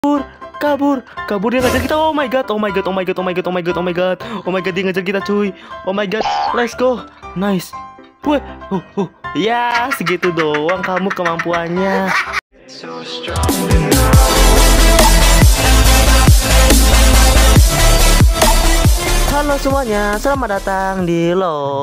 Kabur dia ngejar kita. Oh my god, oh my god, oh my god, oh my god, oh my god, oh my god, oh my god, dia ngejar kita cuy. Oh my god, let's go, nice. Wah, ya segitu doang kamu kemampuannya. Halo semuanya, selamat datang di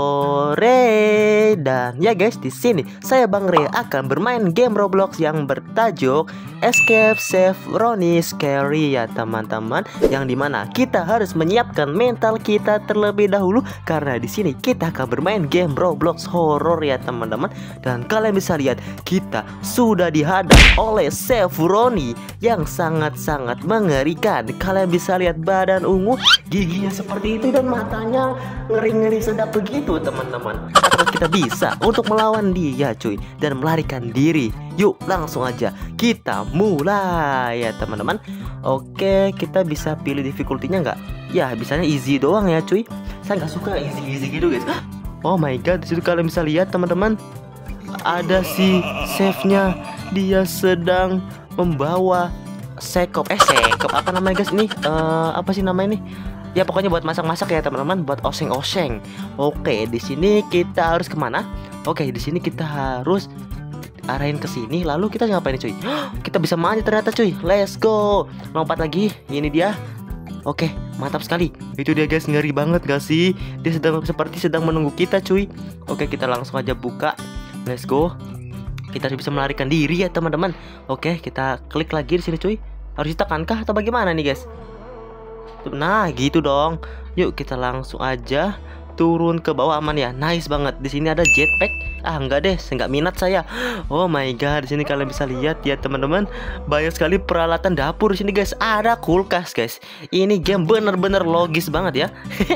Lore. Dan ya guys, di sini saya Bang Re akan bermain game Roblox yang bertajuk Escape Save Ronnie Scary ya teman-teman. Yang dimana kita harus menyiapkan mental kita terlebih dahulu, karena di sini kita akan bermain game Roblox horror ya teman-teman. Dan kalian bisa lihat kita sudah dihadap oleh Save Ronnie yang sangat-sangat mengerikan. Kalian bisa lihat badan ungu, giginya seperti itu, dan matanya ngeri-ngeri sedap begitu teman-teman. Apakah kita bisa untuk melawan dia cuy dan melarikan diri? Yuk langsung aja kita mulai ya teman-teman. Oke, kita bisa pilih difficulty-nya nggak? Ya bisanya easy doang ya cuy. Saya nggak suka easy gitu guys. Oh my god, disitu kalian bisa lihat teman-teman, ada si Save-nya. Dia sedang membawa sekop apa namanya guys ini? Apa sih namanya ini? Ya pokoknya buat masak-masak ya teman-teman, buat oseng-oseng. Oke, di sini kita harus kemana? Oke, di sini kita harus arahin ke sini. Lalu kita ngapain cuy? Kita bisa manjat ternyata cuy. Let's go. Lompat lagi. Ini dia. Oke, mantap sekali. Itu dia guys, ngeri banget gak sih? Dia seperti sedang menunggu kita cuy. Oke, kita langsung aja buka. Let's go. Kita bisa melarikan diri ya teman-teman. Oke, kita klik lagi di sini cuy. Harus ditekankah atau bagaimana nih guys? Nah gitu dong. Yuk kita langsung aja turun ke bawah, aman ya. Nice banget. Di sini ada jetpack. Enggak deh, enggak minat saya. Oh my god, di sini kalian bisa lihat ya teman-teman, banyak sekali peralatan dapur di sini guys. Ada kulkas guys. Ini game bener-bener logis banget ya.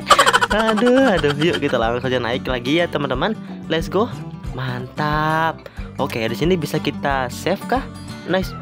Aduh. Yuk kita langsung aja naik lagi ya teman-teman. Let's go. Mantap. Oke, di sini bisa kita save kah? Nice.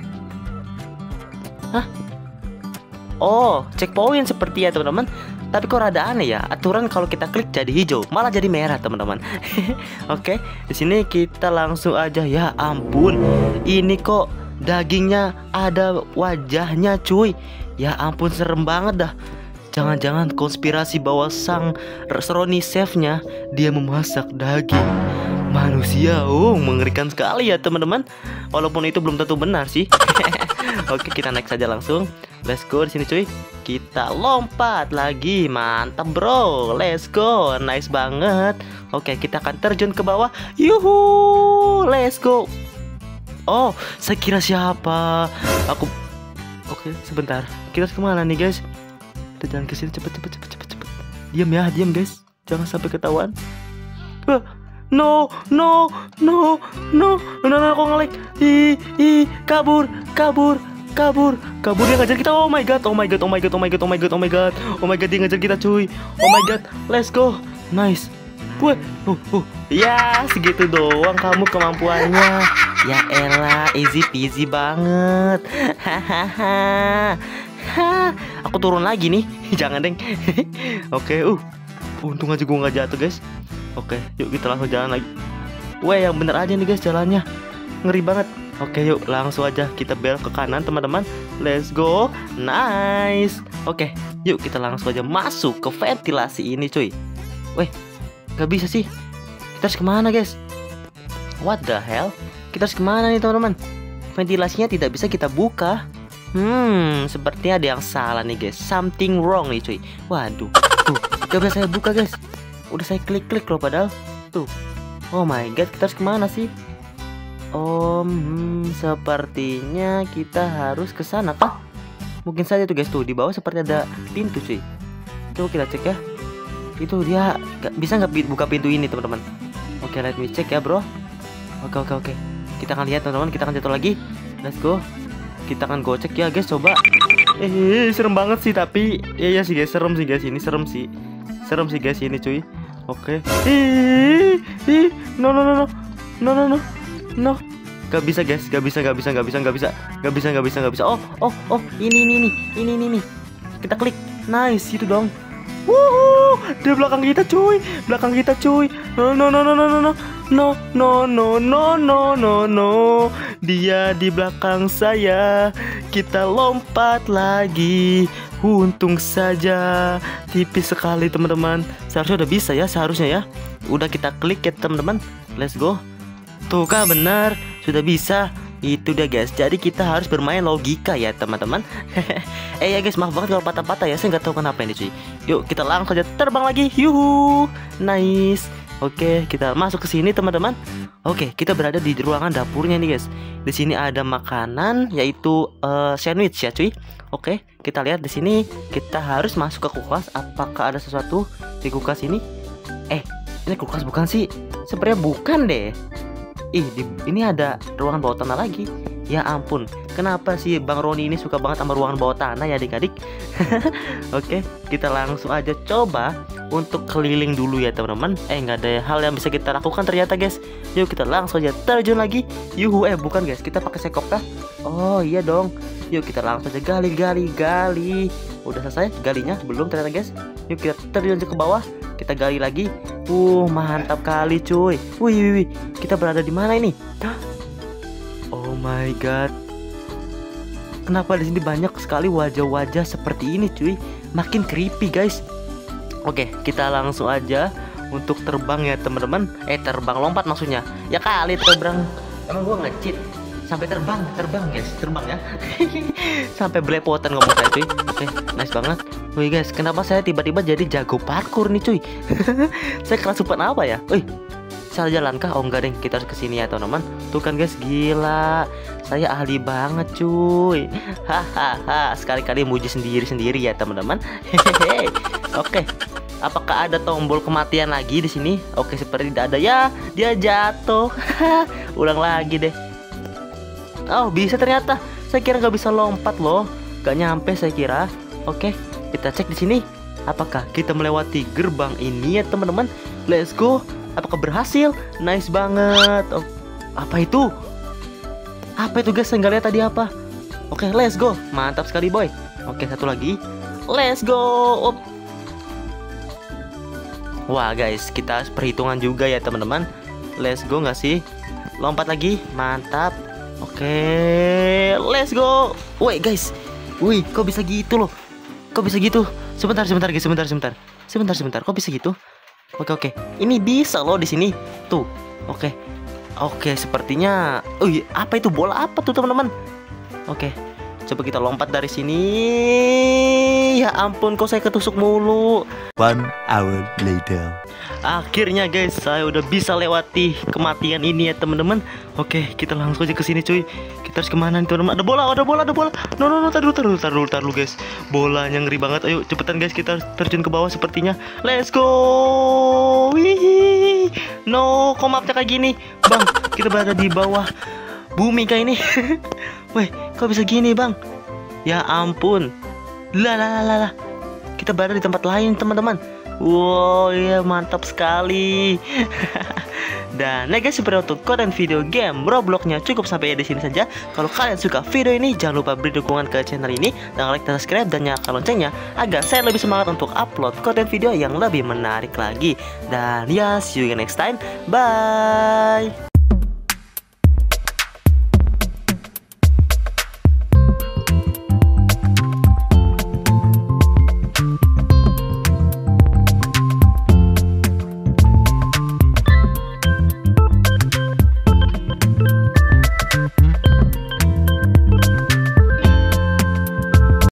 Oh, checkpoint seperti ya teman-teman. Tapi kok rada aneh ya, aturan kalau kita klik jadi hijau, malah jadi merah teman-teman. Oke, di sini kita langsung aja. Ya ampun, ini kok dagingnya ada wajahnya cuy. Ya ampun, serem banget dah. Jangan-jangan konspirasi bahwa sang Ronnie Save-nya dia memasak daging manusia. Oh, mengerikan sekali ya teman-teman. Walaupun itu belum tentu benar sih. Oke, kita naik saja langsung. Let's go di sini cuy. Kita lompat lagi. Mantap bro. Let's go. Nice banget. Oke, kita akan terjun ke bawah. Yuhu. Let's go. Oh, saya kira siapa? Oke, sebentar. Kita harus kemana nih guys? Kita jalan ke sini, cepet. Diam ya, diam guys. Jangan sampai ketahuan. No, kok ngelag. Kabur dia ngejar kita. Oh my god, dia ngejar kita cuy. Oh my god, let's go. Nice. Ya segitu doang kamu kemampuannya. Ya elah, easy peasy banget. Aku turun lagi nih. Jangan deng. Oke, untung aja gue nggak jatuh guys. Oke, yuk kita langsung jalan lagi. Weh, yang bener aja nih guys jalannya. Ngeri banget. Oke, yuk langsung aja kita belok ke kanan teman-teman. Let's go. Nice. Oke, yuk kita langsung aja masuk ke ventilasi ini cuy. Weh, gak bisa sih. Kita harus kemana guys? What the hell? Kita harus kemana nih teman-teman? Ventilasinya tidak bisa kita buka. Sepertinya ada yang salah nih guys. Something wrong nih cuy. Waduh, tuh gak bisa saya buka guys. Udah saya klik loh padahal. Tuh. Oh my god, kita harus kemana sih? Sepertinya kita harus ke sana kah? Mungkin saja tuh guys, tuh di bawah seperti ada pintu cuy. Coba kita cek ya. Itu dia bisa nggak buka pintu ini teman-teman? Oke, let me check ya bro. Oke. Kita akan lihat teman-teman, kita akan jatuh lagi. Let's go. Kita akan gocek ya guys, coba. Serem banget sih tapi. Iya sih guys, serem sih guys ini, serem sih guys ini cuy. Oke. No. Gak bisa guys, gak bisa. Oh, ini. Kita klik. Nice, itu dong. Dia belakang kita cuy. No. No, no, no, no, no, no, no. Dia di belakang saya. Kita lompat lagi. Untung saja tipis sekali teman-teman. Seharusnya udah bisa ya, seharusnya ya. Udah kita klik ya teman-teman. Let's go. Tuh kan benar, sudah bisa. Itu dia guys. Jadi kita harus bermain logika ya teman-teman. Ya guys, maaf banget kalau patah-patah ya. Saya nggak tahu kenapa ini cuy. Yuk kita langsung aja terbang lagi. Yuhu, nice. Oke, kita masuk ke sini teman-teman. Oke, kita berada di ruangan dapurnya nih guys. Di sini ada makanan yaitu sandwich ya cuy. Oke, kita lihat di sini kita harus masuk ke kulkas. Apakah ada sesuatu di kulkas ini? Ini kulkas bukan sih? Sebenarnya bukan deh. Ini ada ruangan bawah tanah lagi. Ya ampun, kenapa sih Bang Roni ini suka banget sama ruangan bawah tanah ya adik-adik? Oke, kita langsung aja coba untuk keliling dulu ya teman-teman. Nggak ada hal yang bisa kita lakukan ternyata guys. Yuk kita langsung aja terjun lagi. Yuhu, bukan guys, kita pakai sekop kah? Oh iya dong. Yuk kita langsung aja gali. Udah selesai galinya? Belum ternyata guys. Yuk kita terjun ke bawah. Kita gali lagi. Mantap kali cuy. Wih, kita berada di mana ini? Oh my god. Kenapa di sini banyak sekali wajah-wajah seperti ini cuy? Makin creepy guys. Oke, kita langsung aja untuk terbang ya teman-teman. Terbang lompat maksudnya. Ya kali terbang. Emang gua nge-cheat sampai terbang guys, terbang ya. Sampai belepotan ngomong saya cuy. Oke, nice banget. Wih guys, kenapa saya tiba-tiba jadi jago parkour nih cuy? Saya kerasukan apa ya? Salah jalan kah? Oh enggak deh, kita harus kesini ya teman-teman. Tuh kan guys, gila, saya ahli banget cuy. Hahaha, sekali-kali muji sendiri ya teman-teman. Hehehe. Oke, apakah ada tombol kematian lagi di sini? Oke, seperti tidak ada ya. Dia jatuh. Ulang lagi deh. Oh bisa ternyata. Saya kira nggak bisa lompat loh. Gak nyampe saya kira. Oke, kita cek di sini. Apakah kita melewati gerbang ini ya teman-teman? Let's go. Apakah berhasil? Nice banget. Apa itu? Apa itu guys? Saya nggak lihat tadi apa. Oke, let's go. Mantap sekali boy. Oke, satu lagi. Let's go. Wah guys, kita harus perhitungan juga ya teman-teman. Let's go nggak sih? Lompat lagi. Mantap. Oke, let's go. Wait guys. Wih, kok bisa gitu loh? Kok bisa gitu? Sebentar guys, sebentar. Kok bisa gitu? Oke. Ini bisa loh di sini. Tuh. Oke, sepertinya. Apa itu? Bola apa tuh, teman-teman? Oke. Coba kita lompat dari sini. Ya ampun, kok saya ketusuk mulu. 1 hour later. Akhirnya guys, saya udah bisa lewati kematian ini ya teman-teman. Oke, kita langsung aja ke sini cuy. Kita harus kemana nih teman-teman? Ada bola. No, taruh dulu guys. Bolanya ngeri banget. Ayo cepetan guys, kita harus terjun ke bawah sepertinya. Let's go. Wih. No, kok mapnya kayak gini? Bang, kita berada di bawah bumi kayak ini. Weh, kok bisa gini bang? Ya ampun. Lah. Kita berada di tempat lain teman-teman. Wow, ya mantap sekali. Dan guys, seperti untuk konten video game Robloxnya cukup sampai di sini saja. Kalau kalian suka video ini, jangan lupa beri dukungan ke channel ini dan like dan subscribe dan nyalakan loncengnya agar saya lebih semangat untuk upload konten video yang lebih menarik lagi. Dan ya, see you next time. Bye.